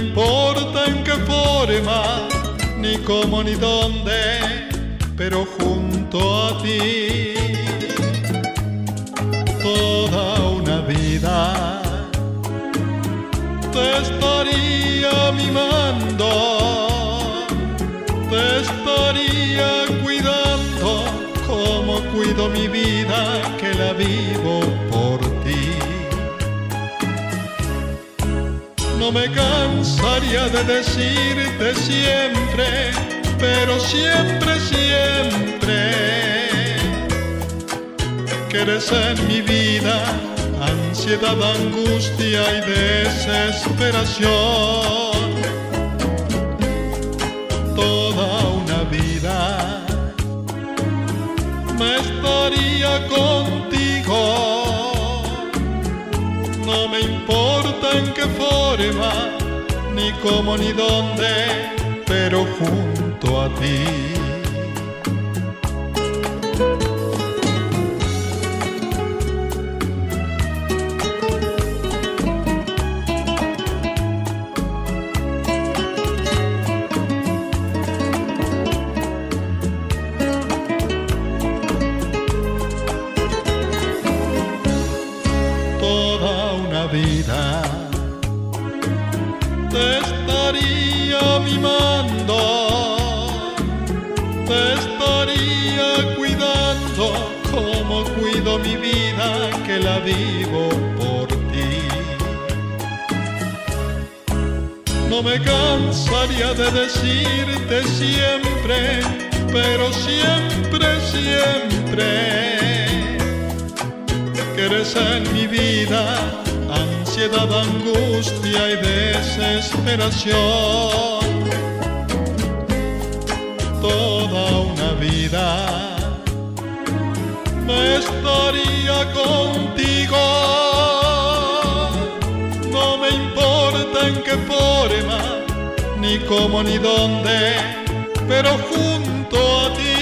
importa en qué forma, ni cómo ni dónde, pero junto a ti toda una vida te estaría mimando, te estaría cuidando como cuido mi vida, que la vivo por ti. No me cansaría de decirte siempre, pero siempre, siempre, que eres en mi vida ansiedad, angustia y desesperación. Toda una vida me estaría contigo. No me importa en qué forma, ni cómo ni dónde, pero junto a ti. Toda una vida te estaría mimando, te estaría cuidando como cuido mi vida, que la vivo por ti. No me cansaría de decirte siempre, pero siempre, siempre, que eres en mi vida ansiedad, angustia y desesperación. Toda una vida me estaría contigo. No me importa en qué forma, ni cómo ni dónde, pero junto a ti.